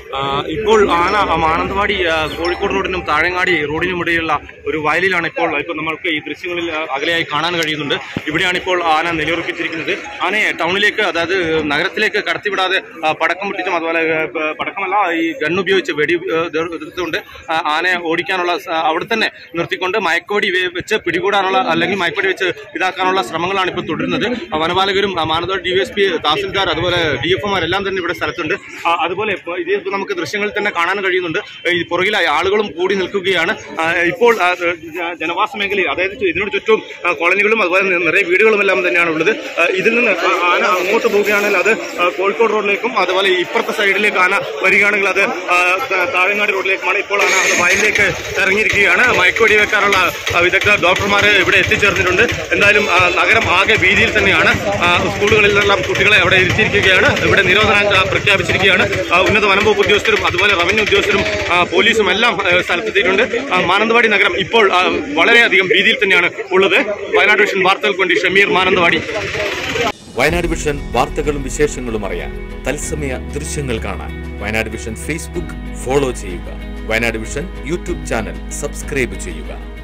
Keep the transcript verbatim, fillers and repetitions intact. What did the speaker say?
ഇപ്പോൾ ആന മാനന്തവാടി കോഴിക്കോട് റോഡിനും താഴങ്ങാടി റോഡിനും ഇടയിലുള്ള ഒരു വയലിലാണ് ഇപ്പോൾ ഇപ്പോൾ നമ്മൾക്ക് ഈ ദൃശ്യങ്ങളിൽ അകലെയായി കാണാൻ കഴിയുന്നുണ്ട്. ഇവിടെയാണ് ഇപ്പോൾ ആന നിലയുറപ്പിച്ചിരിക്കുന്നത്. ആനയെ ടൗണിലേക്ക്, അതായത് നഗരത്തിലേക്ക് കടത്തിവിടാതെ പടക്കം പൊട്ടിച്ചും അതുപോലെ പടക്കമല്ല ഈ ഗണ്ണുപയോഗിച്ച് വെടി എതിർത്തുകൊണ്ട് ആനയെ ഓടിക്കാനുള്ള അവിടെ തന്നെ നിർത്തിക്കൊണ്ട് മയക്കുവടി വെച്ച് പിടികൂടാനുള്ള അല്ലെങ്കിൽ മയക്കുവടി വെച്ച് ഇതാക്കാനുള്ള ശ്രമങ്ങളാണ് ഇപ്പോൾ തുടരുന്നത്. വനപാലകരും മാനന്തവാടി ഡി എസ് പി, തഹസിൽദാർ, അതുപോലെ ഡി എഫ് ഒമാരെല്ലാം തന്നെ ഇവിടെ സ്ഥലത്തുണ്ട്. അതുപോലെ ഇത് നമുക്ക് ദൃശ്യങ്ങളിൽ തന്നെ കാണാൻ കഴിയുന്നുണ്ട്. ഈ പുറകിലായി ആളുകളും കൂടി നിൽക്കുകയാണ്. ഇപ്പോൾ ജനവാസ മേഖലയിൽ, അതായത് ഇതിനോട് ചുറ്റും കോളനികളും അതുപോലെ നിറയെ വീടുകളും എല്ലാം തന്നെയാണ് ഉള്ളത്. ഇതിൽ നിന്ന് ആന അങ്ങോട്ട് പോവുകയാണെങ്കിൽ അത് കോഴിക്കോട് റോഡിലേക്കും അതുപോലെ ഇപ്പുറത്തെ സൈഡിലേക്ക് ആന വരികയാണെങ്കിൽ അത് താഴങ്ങാടി റോഡിലേക്കുമാണ്. ഇപ്പോൾ ആന വയലിലേക്ക് ഇറങ്ങിയിരിക്കുകയാണ്. മയക്കുവെടി വെക്കാനുള്ള വിദഗ്ധ ഡോക്ടർമാർ ഇവിടെ എത്തിച്ചേർന്നിട്ടുണ്ട്. എന്തായാലും നഗരം ആകെ ഭീതിയിൽ തന്നെയാണ്. സ്കൂളുകളിലെല്ലാം കുട്ടികളെ അവിടെ ഇരുത്തിയിരിക്കുകയാണ്. ഇവിടെ നിരോധനാജ്ഞ പ്രഖ്യാപിച്ചിരിക്കുകയാണ്. ഉന്നത വനംവകുപ്പ് ഉദ്യോഗസ്ഥരും അതുപോലെ റവന്യൂ ഉദ്യോഗസ്ഥരും പോലീസും എല്ലാം സ്ഥലത്തെത്തിയിട്ടുണ്ട്. മാനന്തവാടി നഗരം ഇപ്പോൾ വളരെയധികം ഭീതിയിൽ തന്നെയാണ് ഉള്ളത്. വയനാട് വിഷൻ വാർത്തകൾക്ക് വേണ്ടി ഷമീർ, മാനന്തവാടി. വയനാട് വിഷൻ വാർത്തകളും വിശേഷങ്ങളും അറിയാൻ, തത്സമയ ദൃശ്യങ്ങൾ കാണാൻ വയനാട് വിഷൻ ഫേസ്ബുക്ക് ഫോളോ ചെയ്യുക. Wayanad vision YouTube channel subscribe ചെയ്യുക.